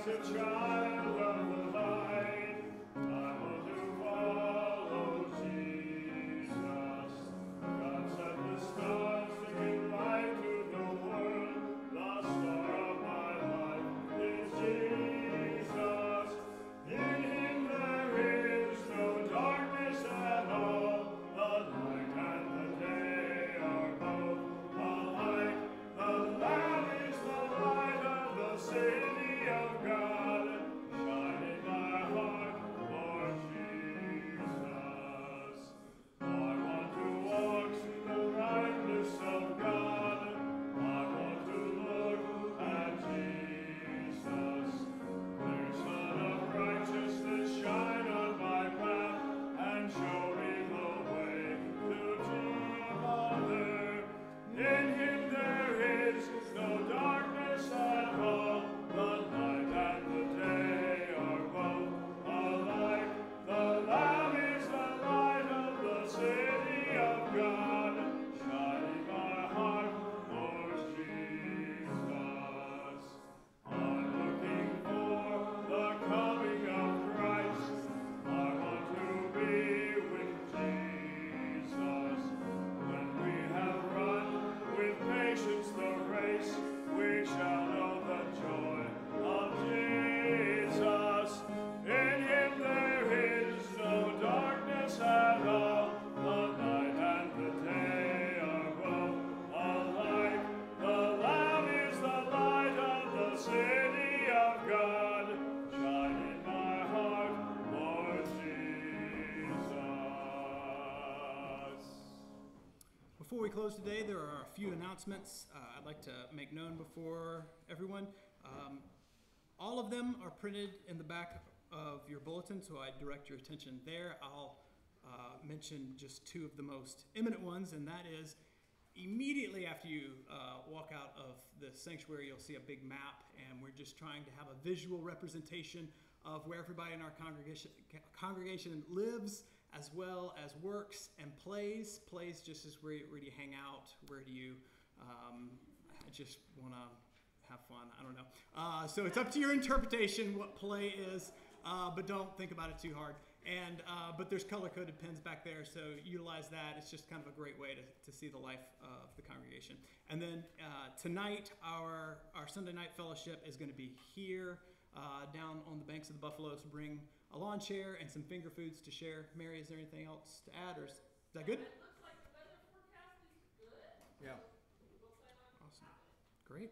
Before we close today, there are a few announcements uh, I'd like to make known before everyone. Um, all of them are printed in the back of your bulletin, so I direct your attention there. I'll uh, mention just two of the most imminent ones, and that is immediately after you uh, walk out of the sanctuary, you'll see a big map, and we're just trying to have a visual representation of where everybody in our congregation, congregation lives, as well as works and plays. Plays just as where, where do you hang out, where do you um, I just want to have fun, I don't know. Uh, so it's up to your interpretation what play is, uh, but don't think about it too hard. And uh, but there's color-coded pins back there, so utilize that. It's just kind of a great way to, to see the life of the congregation. And then uh, tonight, our, our Sunday night fellowship is going to be here uh, down on the banks of the Buffalo. So bring a lawn chair and some finger foods to share. Mary, is there anything else to add, or is, is that good? It looks like the weather forecast is good. Yeah. We'll plan on Awesome. having it. Great.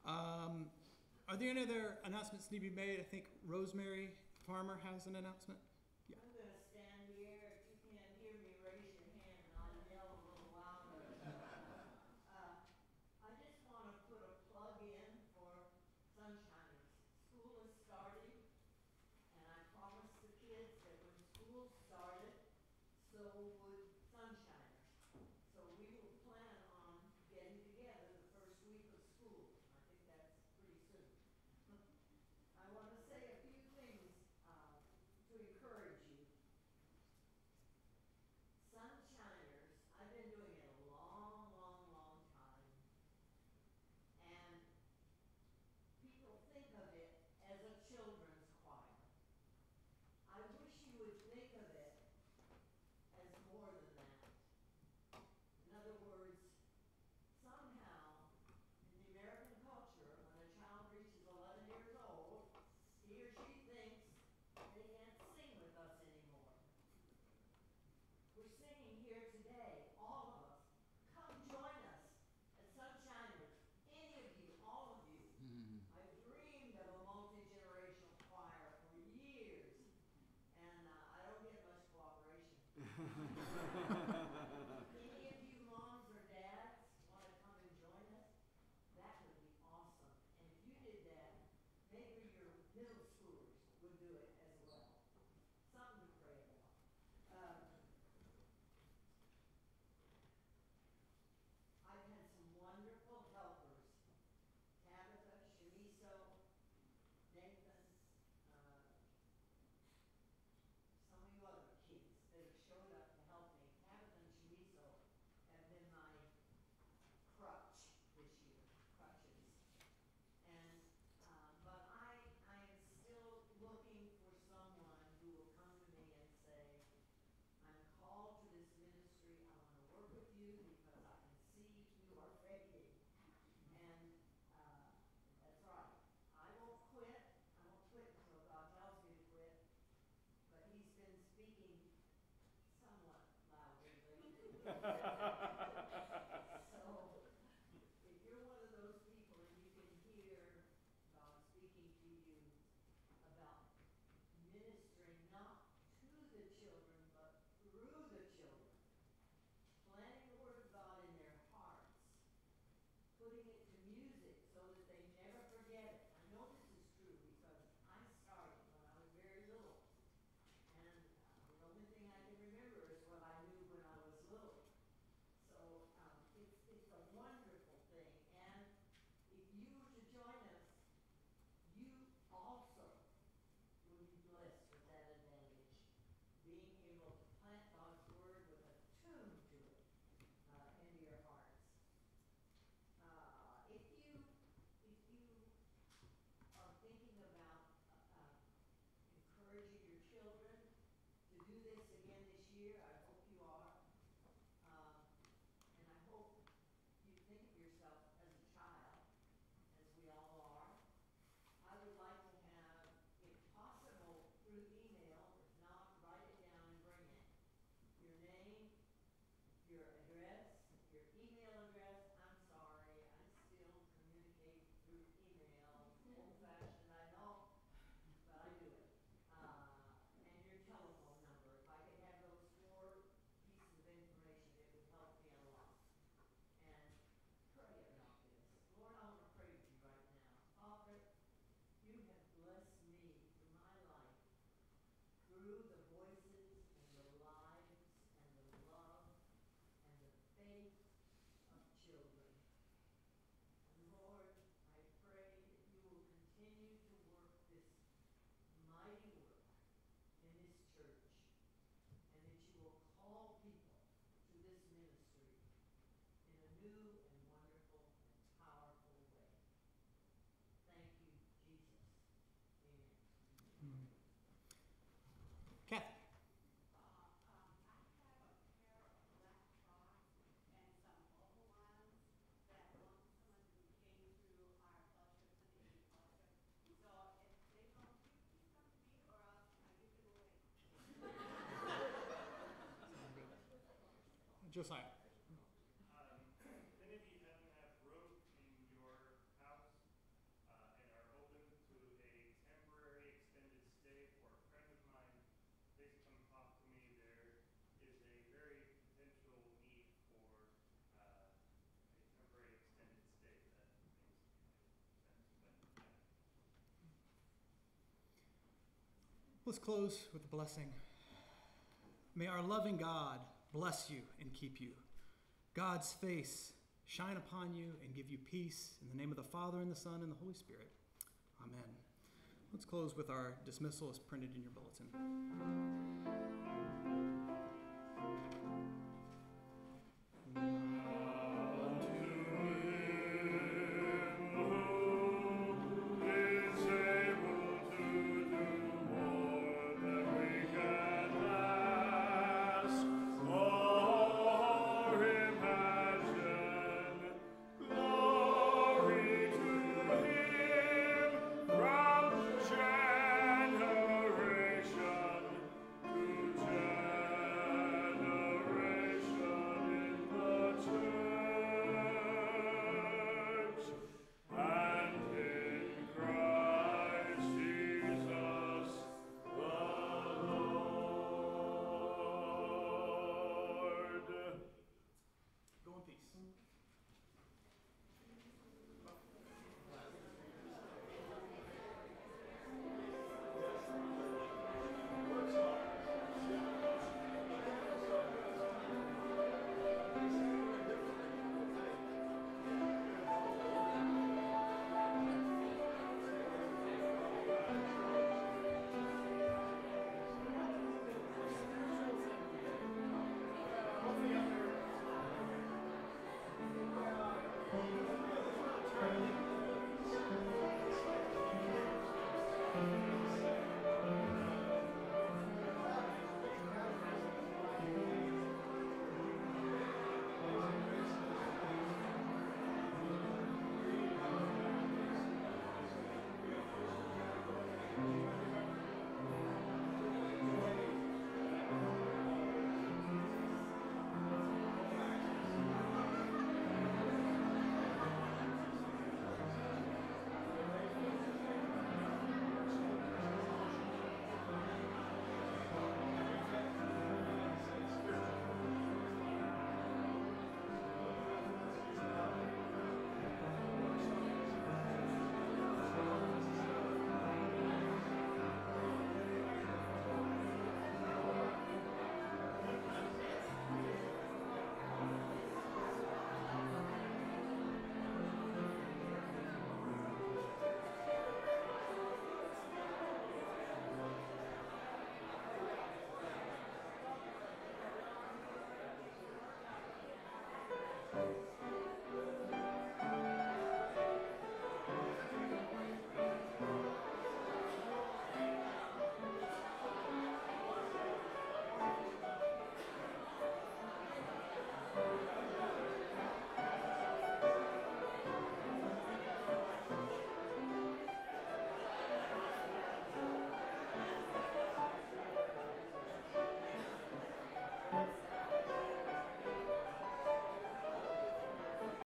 Um, are there any other announcements need to be made? I think Rosemary Farmer has an announcement. I'm gonna stand here. If you can't hear me, raise your hand and I'll yell a little louder. Uh, I just wanna put a plug in for Sunshiners. School is starting, and I promised the kids that when school started, so would Sunshiners. So we will plan on getting together the first week of school. I think that's pretty soon. I wanna say a few things, uh, to encourage you. Sunshiners, I've been doing it a long, long, long time. And people think of it as a children's choir. I wish you would think of it as more than that. In other words, somehow, in the American culture, when a child reaches eleven years old, he or she thinks they can't sing with us anymore. We're singing here today, all of us. Come join us at Sunshiners. Any of you, all of you. I've dreamed of a multi-generational choir for years, and uh, I don't get much cooperation. Any of you moms or dads want to come and join us? That would be awesome. And if you did that, maybe your middle schoolers would do it as well. Something to pray about. Um, I've had some wonderful helpers. Tabitha, Shamiso, Nathan, uh, some of you other kids that have showed up to help me. Tabitha and Shamiso have been my crutch this year, crutches. And, uh, but I, I am Josiah. Um, many of you haven't have room in your house uh, and are open to a temporary extended stay. For a friend of mine, they come talk to me. There is a very potential need for uh, a temporary extended stay. That makes sense. But, yeah. Let's close with a blessing. May our loving God bless you and keep you. God's face shine upon you and give you peace. In the name of the Father, and the Son, and the Holy Spirit. Amen. Let's close with our dismissal as printed in your bulletin. Amen.